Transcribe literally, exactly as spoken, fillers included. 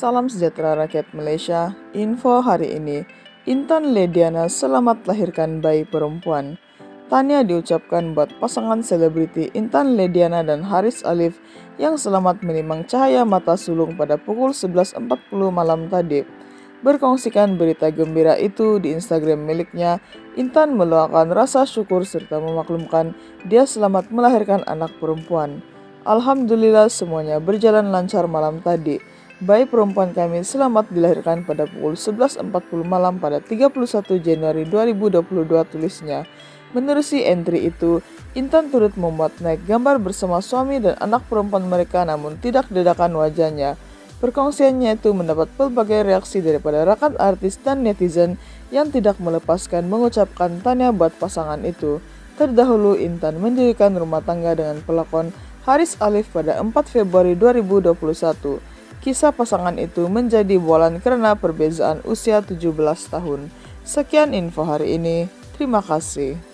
Salam sejahtera rakyat Malaysia. Info hari ini, Intan Lediana selamat lahirkan bayi perempuan. Tahniah diucapkan buat pasangan selebriti Intan Lediana dan Haris Alif yang selamat menimang cahaya mata sulung pada pukul sebelas empat puluh malam tadi. Berkongsikan berita gembira itu di Instagram miliknya, Intan meluahkan rasa syukur serta memaklumkan dia selamat melahirkan anak perempuan. Alhamdulillah semuanya berjalan lancar malam tadi. Bayi perempuan kami selamat dilahirkan pada pukul sebelas empat puluh malam pada tiga puluh satu Januari dua ribu dua puluh dua, tulisnya. Menerusi entry itu, Intan turut memuat naik gambar bersama suami dan anak perempuan mereka namun tidak dadakan wajahnya. Perkongsiannya itu mendapat pelbagai reaksi daripada rakan artis dan netizen yang tidak melepaskan mengucapkan tahniah buat pasangan itu. Terdahulu Intan mendirikan rumah tangga dengan pelakon Haris Alif pada empat Februari dua ribu dua puluh satu. Kisah pasangan itu menjadi bualan karena perbezaan usia tujuh belas tahun. Sekian info hari ini. Terima kasih.